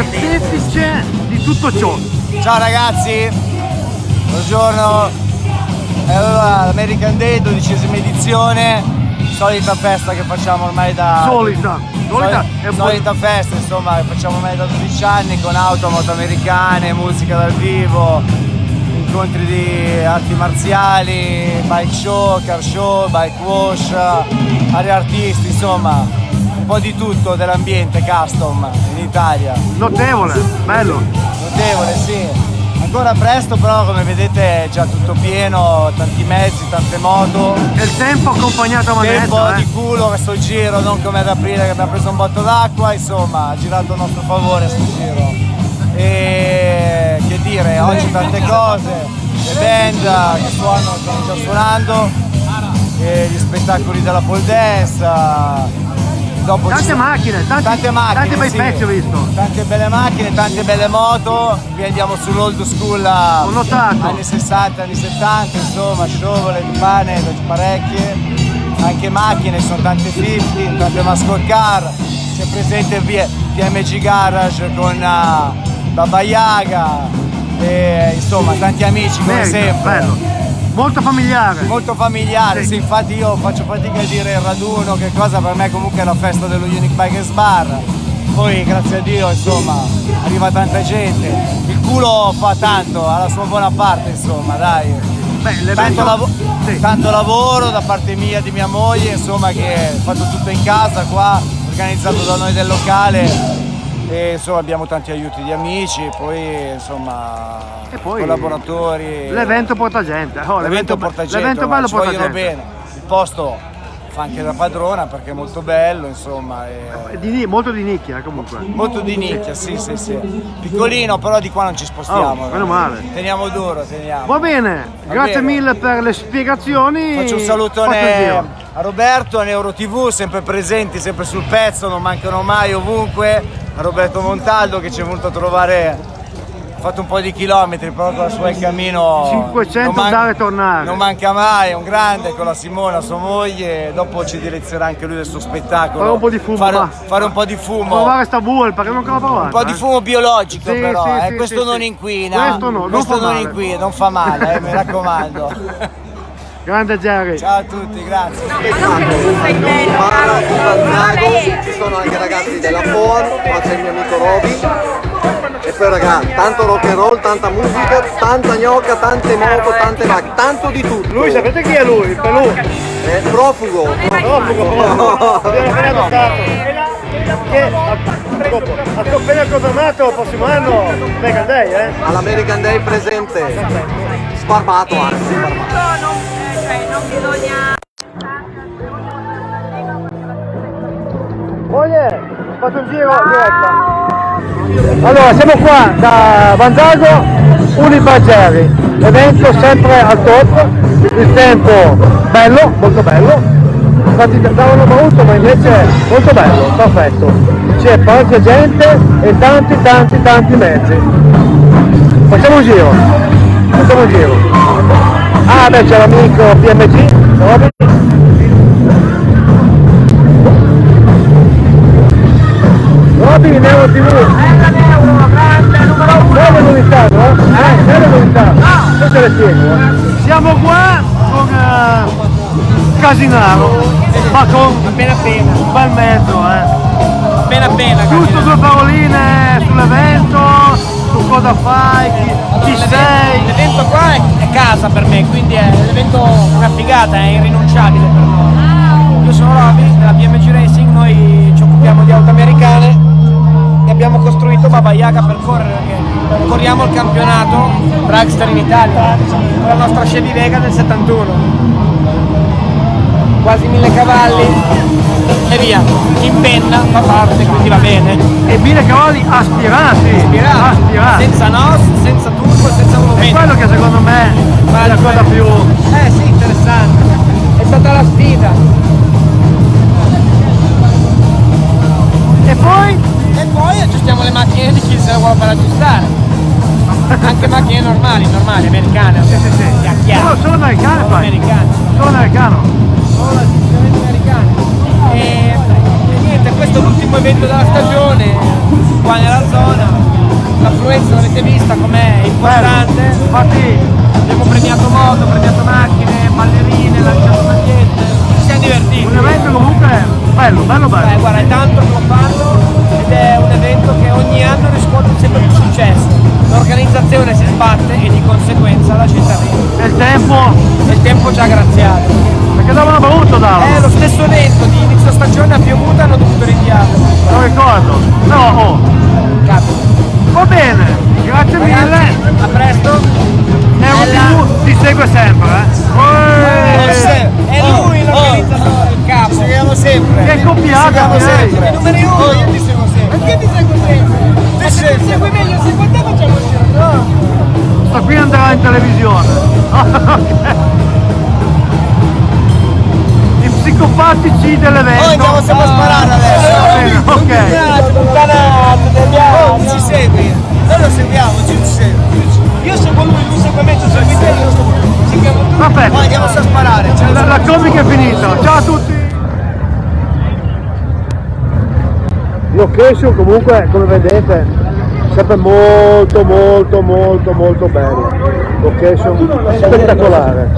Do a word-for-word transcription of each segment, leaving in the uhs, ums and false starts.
l'artefice di tutto ciò. Ciao ragazzi, buongiorno. E allora l'American Day, dodicesima edizione, solita festa che facciamo ormai da... Solita, solita, solita, solita festa insomma che facciamo ormai da dodici anni, con auto, moto americane, musica dal vivo, incontri di arti marziali, bike show, car show, bike wash, area artisti, insomma un po' di tutto dell'ambiente custom in Italia. Notevole, bello. Notevole, sì. Ancora presto, però come vedete è già tutto pieno, tanti mezzi, tante moto. E il tempo accompagnato a manetta, tempo eh. di culo questo giro, non come ad aprile che abbiamo preso un botto d'acqua, insomma ha girato a nostro favore sto giro. E che dire, oggi tante cose, le band che suonano, stanno già suonando, e gli spettacoli della pole dance. Dopo tante ci... macchine, tanti, tante macchine, tanti bei sì. pezzi ho visto. Tante belle macchine, tante belle moto, qui andiamo sull'old school a... Ho notato. anni sessanta, anni settanta, insomma, sciovole, di pane, parecchie, anche macchine, sono tante cinquanta, tante muscle car, c'è presente P M G Garage con uh, Baba Yaga, e, insomma tanti amici come Merita, sempre. Bello. Molto familiare. Molto familiare, sì. sì, infatti io faccio fatica a dire il raduno, che cosa per me comunque è la festa dello Unique Bikers Bar. Poi grazie a Dio insomma arriva tanta gente, il culo fa tanto, ha la sua buona parte insomma, dai. Beh, tanto, lav sì. tanto lavoro da parte mia e di mia moglie, insomma, che è fatto tutto in casa qua, organizzato da noi del locale. E insomma abbiamo tanti aiuti di amici, poi insomma e poi collaboratori. L'evento porta gente, oh, l'evento porta gente, l'evento bello porta gente. Bene. Il posto fa anche da padrona perché è molto bello, insomma. E... Di, molto di nicchia comunque. Molto di nicchia, sì, sì, sì. Piccolino, però di qua non ci spostiamo. Oh, meno male. Teniamo duro, teniamo. Va bene, Va grazie bene. mille per le spiegazioni. Faccio un salutone a Roberto, a Neuro T V, sempre presenti, sempre sul pezzo, non mancano mai ovunque. A Roberto Montaldo che ci è venuto a trovare, ha fatto un po' di chilometri, però con la sua il cammino cinquecento andare e tornare. Non manca mai, è un grande, con la Simona, sua moglie, dopo ci direzionerà anche lui del suo spettacolo. Fare un po' di fumo, fare, va. fare un po' di fumo. Provare sta bull perché non ancora provato. Un po' eh. di fumo biologico sì, però, sì, eh. sì, questo sì, non sì. inquina. Questo no, questo non, fa non male. inquina, non fa male, eh, mi raccomando. Grande Jerry. Ciao a tutti, grazie. Ci sono anche ragazzi della Ford, qua c'è il mio amico Roby. E poi ragazzi, tanto rock and roll, tanta musica, tanta gnocca, tante moto, tante macchine, tanto di tutto. Lui sapete chi è lui? Il Pelù? È profugo. Profugo. Abbiamo appena adottato. Che ha appena confermato il prossimo anno American Day, eh? All'American Day presente. Sbarbato anzi, sbarbato. Non bisogna... Moglie, ho fatto un giro in diretta. Allora, siamo qua da Vanzago, Unibageri, l'evento sempre al top, il tempo bello, molto bello, infatti davano brutto ma invece molto bello, perfetto. C'è parecchia gente e tanti tanti tanti mezzi. Facciamo un giro, facciamo un giro. Ah beh, c'è l'amico P M G, Robby. Robby, Neuro T V. Bella Neuro, grande, numero uno. Belle novità, no? Eh, belle novità. Io te le spiego. Eh. Siamo qua con uh, Casinaro, ma con appena appena un bel mezzo, eh. appena appena Giusto due paroline sull'evento, su cosa fai, chi, allora, chi sei. L'evento qua è, è casa per me, quindi è l'evento una figata, è irrinunciabile per noi. Io sono Robby, della P M G Racing, noi ci occupiamo di auto americane e abbiamo costruito Baba Yaga per correre, perché corriamo il campionato dragster in Italia con la nostra Chevy Vega del settantuno. Quasi mille cavalli e via, in penna fa parte, quindi va bene. E mille cavalli aspirati, Aspirati, aspirati. senza N O S, senza turbo, senza È volumetro. quello che secondo me è la cosa più... Eh sì, interessante, è stata la sfida. E poi? E poi aggiustiamo le macchine di chi se la vuole far aggiustare. Anche macchine normali, normali, americane. Sì, sì, sì. Chiaro. Solo, solo americane Solo fai? americane. Solo americano. Solo esclusivamente americane. E, e niente, questo è l'ultimo evento della stagione. qua nella zona, l'affluenza l'avete vista com'è importante, infatti abbiamo premiato moto, premiato macchine, ballerine, lanciato magliette, ci siamo divertiti. Un evento comunque bello, bello bello. Eh, guarda, è tanto che lo fanno ed è un evento che ogni anno riscuote sempre più successo, l'organizzazione si sbatte e di conseguenza la città vive. E il tempo? E il tempo ci ha graziato. Perché davano brutto davano? Eh, lo stesso evento di inizio stagione ha piovuto e hanno dovuto rinviarlo. Non ricordo. No, oh. Capita. Va bene, grazie mille. Ragazzi, a presto. Nero tivù ti segue sempre, eh? Eh, È lui l'organizzatore, il capo. Ci seguiamo sempre. Che coppiata, Ci seguiamo direi. sempre. Numeri uno. Oh, io ti seguo sempre. Perché ti seguo sempre? Ma se ti segui meglio, se con te facciamo il giro. No. Sta qui andrà in televisione. I psicopatici dell'evento. Oh, andiamo sempre a sparare adesso. Va bene, ok. Oh, ci segui. Noi lo seguiamo, ci segui. Io seguo lui, lui segue me, tu segui te, io seguo lui. Seguiamo tutti. Perfetto. Oh, andiamo a sparare. La, la comica è finita. Ciao a tutti. Location comunque, come vedete, sempre molto molto molto molto bella. Location spettacolare.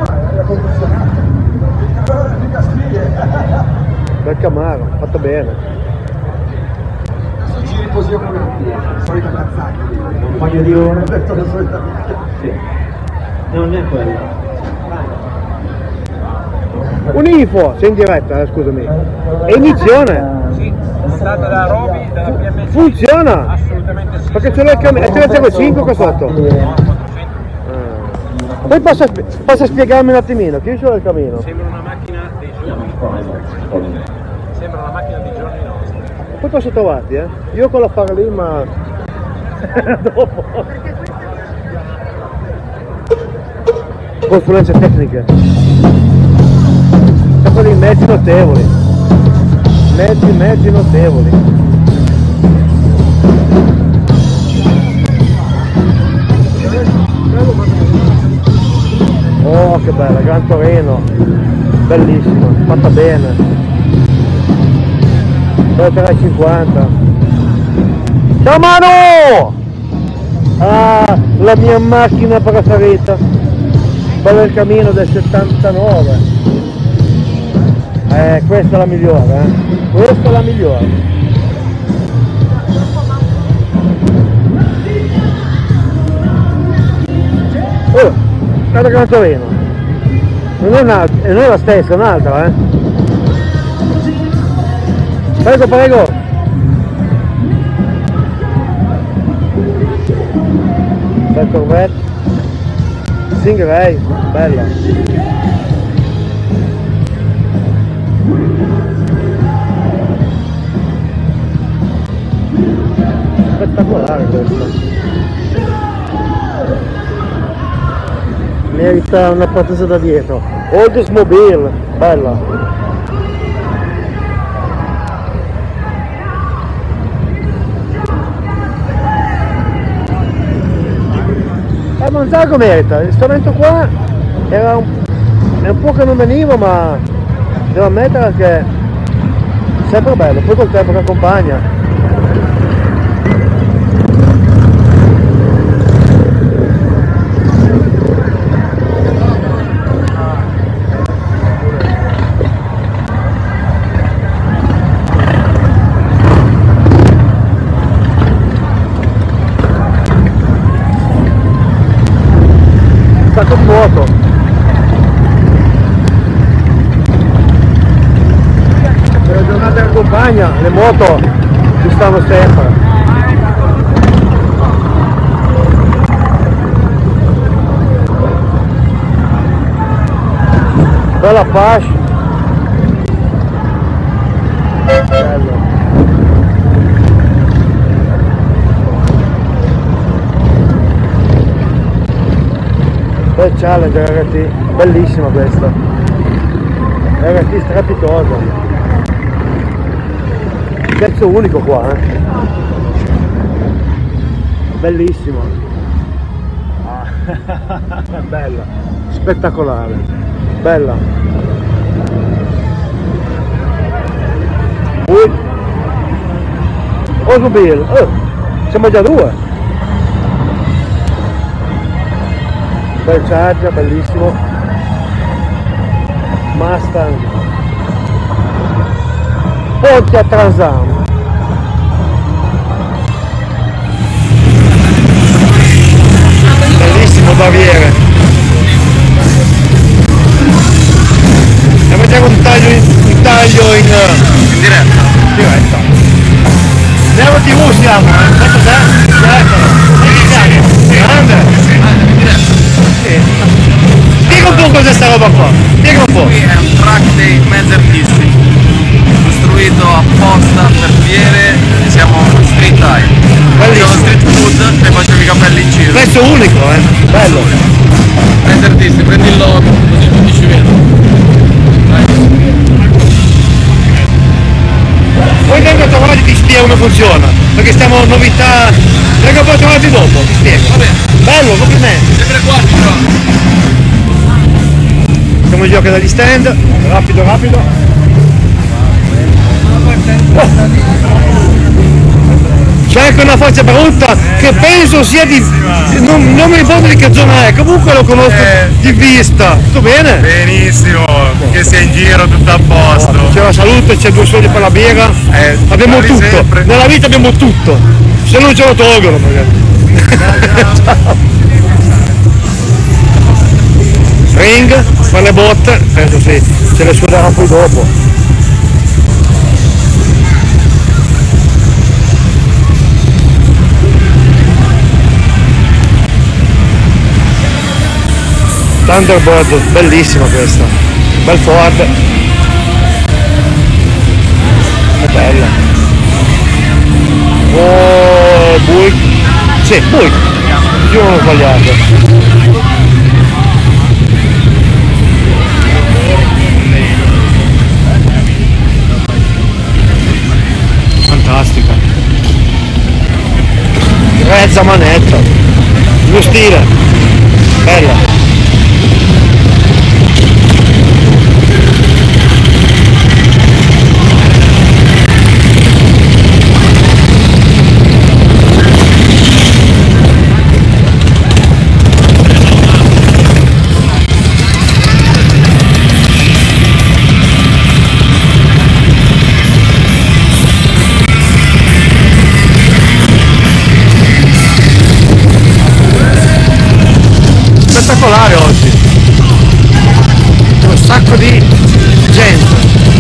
Bel Camaro, fatto bene. Giri così come una solita cazzata, un paio di ore, detto la solita sì. Non è quello. Un'info, sei in diretta, eh, scusami. È inizione. Sì, è stata da Roby, dalla P M C. Funziona! Assolutamente sì. Perché ce l'ho il cammino, è tre zero cinque qua sotto. Ah. Poi posso, posso spiegarmi un attimino, che io ce l'ho il cammino. Sembra una macchina dei giorni. Sembra una macchina dei giorni nostri. Poi posso trovarti, eh? Io con l'affare lì, ma... dopo. Consulenze tecniche. Sempre dei mezzi notevoli. Mezzi, mezzi notevoli. Oh, che bella, Gran Torino. Bellissima, fatta bene. tre e cinquanta. Ciao Manu! Ah, la mia macchina preferita. Quello è il Camino del settantanove. Eh, questa è la migliore, eh. Questa è la migliore. Oh, guarda Gran Torino. Non è, una, non è la stessa, è un'altra, eh. Prego, prego. Bel Corvette. Stingray, bella. Spettacolare questa. Merita una protesa da dietro. Oldsmobile, bella. Eh, Manzago merita, questo evento qua era un, è un po' che non venivo, ma devo ammettere che è sempre bello, poi col tempo che accompagna. Sacco di moto. Per la giornata che accompagna le moto ci stanno sempre. Bella Apache. Bello. Bel Challenger R T, bellissima questa, R T strepitosa, pezzo unico qua, eh? Bellissima, ah. Bella, spettacolare, bella. Ui. Posso Bill? Oh, siamo già due. Bel Charger, bellissimo. Mustang. Ponte a Transam. Bellissimo Baviere. E vediamo un taglio in, un taglio in, in diretta. diretta. Nero tivù siamo, eh? Questo c'è? Diretta. Grande. Sì. Spiega un po' cos'è sta roba qua. Spiega un po'. Qui è un track dei mezzi artisti, costruito apposta per fiere, e siamo street time. Siamo street food e facciamo i capelli in giro. Questo è unico, eh? Bello. Mezzi artisti, prendi il logo, così tutti ci vedono. Poi vengo a trovare e ti spiego come funziona, perché stiamo novità, vengo poi a trovarti dopo, ti spiego. Va bene. Bello, complimenti. Sempre qua, però. Siamo in gioco dagli stand, rapido rapido. Oh. C'è anche una faccia brutta che penso sia di. Non, non mi ricordo di che zona è, comunque lo conosco eh, di vista. Tutto bene? Benissimo, che sia in giro tutto a posto. C'è la salute, c'è due soldi per la birra, eh, abbiamo tutto, sempre. Nella vita abbiamo tutto, se non ce lo tolgono magari. Ring, per le botte, penso sì, ce le suonerà poi dopo. Thunderbird, bellissima questa, bel Ford, è bella. Oh, Buick, sì, Buick, io non ho sbagliato. Fantastica, grezza manetta, lo stile, bella. Spettacolare oggi, c'è un sacco di gente,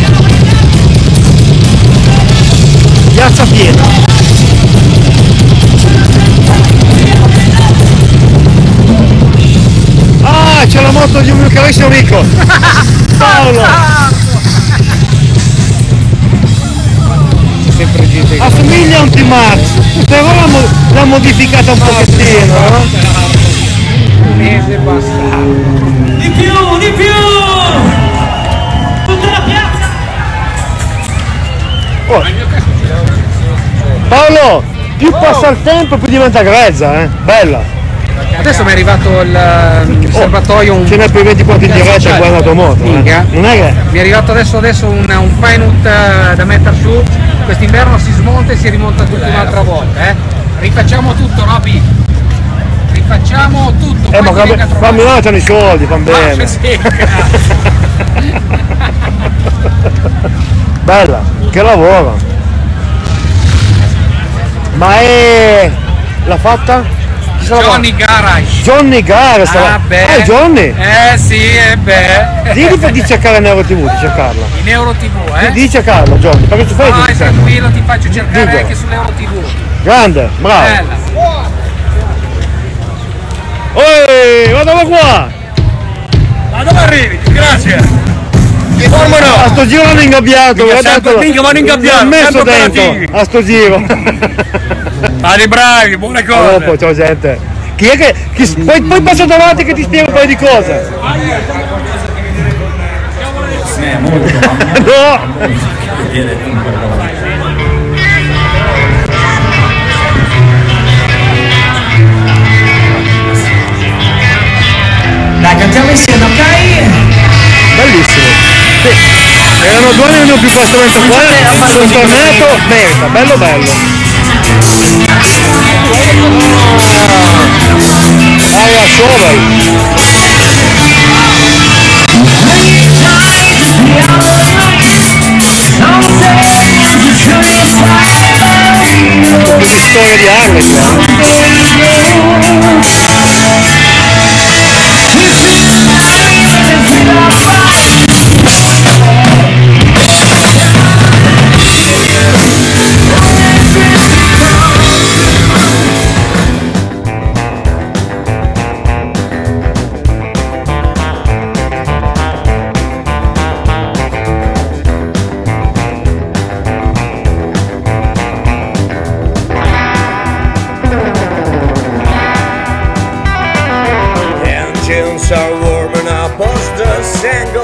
piazza piena. Ah, c'è la moto di un mio carissimo amico Paolo. Sempre gente che assomiglia a un T-Max, però l'ha modificata un pochettino, no? Mese basta. Di più, di più! Tutta la piazza! Oh. Paolo, più oh. passa il tempo più diventa grezza, eh? Bella! Adesso mi è arrivato il, il serbatoio un... Ce n'è per ventiquattro in diretta e guarda la tua moto, eh? Non è che... Mi è arrivato adesso, adesso un, un Pinut da mettere su, quest'inverno si smonta e si rimonta tutto un'altra volta, eh? Rifacciamo tutto, Robby! Facciamo tutto, eh, ma qua mi mangiano i soldi, fan bene. Bella, che lavoro. Ma è l'ha fatta? Johnny Garage. Johnny Garage. Ah, beh. Ah, Johnny? Eh sì, e beh. Digli di cercare in Euro tivù, di cercarla. In Euro tivù, eh? Di cercarla, Johnny, perché tu fai. Vai, tranquillo, ti faccio cercare Dico. anche sull'Euro tivù. Grande, bravo. Bella. Oi, guarda qua! Ma dove arrivi? Grazie! Come no? A sto giro hanno ingabbiato, guardate! Minchia, vanno ingabbiato! Mi ha messo dentro a sto giro! Siete bravi, buone cose! Dopo, ciao gente! Chi è che. Chi, poi, poi passa davanti che ti spiego un paio di cose! No! Dai, cantiamo insieme, ok? Bellissimo! Sì. Erano due anni più questo momento qua, sul tornato merita, bello bello! Aria Sovai. Che storia di Harley qua. Engines are warming up as the sun goes